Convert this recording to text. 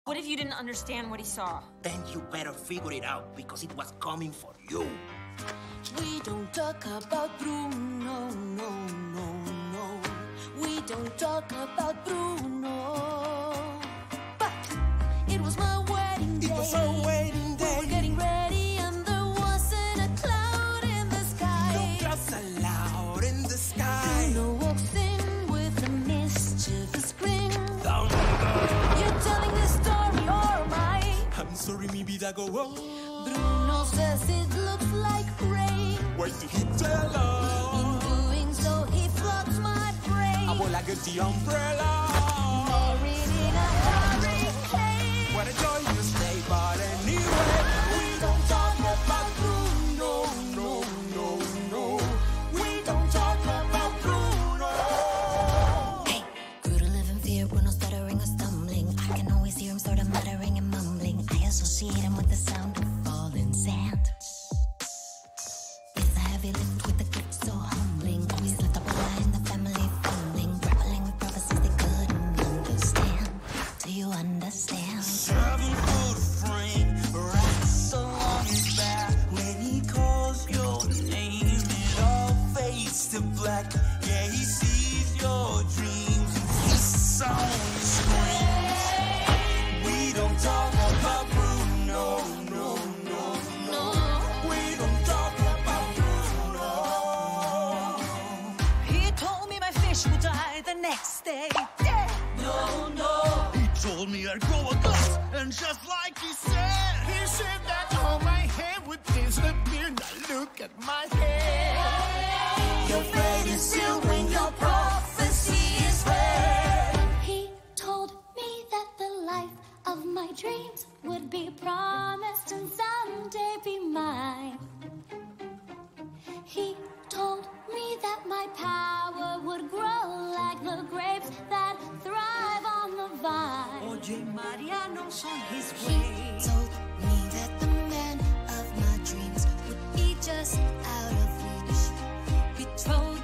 What if you didn't understand what he saw? Then you better figure it out, because it was coming for you. We don't talk about Bruno, no, no, no. We don't talk about Bruno. But it was my wedding day. It was our wedding day. We were getting ready and there wasn't a cloud in the sky. No clouds allowed in the sky. Bruno walks in with a mischievous grin. Thunder. You're telling this story or am I? I'm sorry, mi vida, go on. Bruno says it looks like rain. Why did he tell us? In doing so, he floods my brain. I will like the umbrella. Married in a hurricane. What a joyous day, but anyway, we don't talk about Bruno, no, no, no. We don't talk about Bruno. Hey, grew to live in fear, Bruno stuttering or stumbling. I can always hear him sort of muttering and mumbling. I associate him with the sound of falling sand. It's a heavy lift with a gift so humbling. Always left a brother in the family fumbling, grappling with prophecies they couldn't understand. Do you understand? 7-foot frame, racks along his back. When he calls your name, it all fades to black. Yeah, he sees your dreams, his song screams. We don't talk about Bruno, no, no, no. We don't talk about Bruno. He told me my fish would die the next day. Yeah. No, no. He told me I'd grow a gut, and just like he said that all my hair would disappear. Now look at my hair. Your fate is sealed when your prophecy is read. He told me that the life of my dreams would be promised and someday be mine. He told me that my power would grow like the grapes that thrive on the vine. Oye, Mariano, son his He ways. told me that the man of my dreams would be just out of reach. Betrothed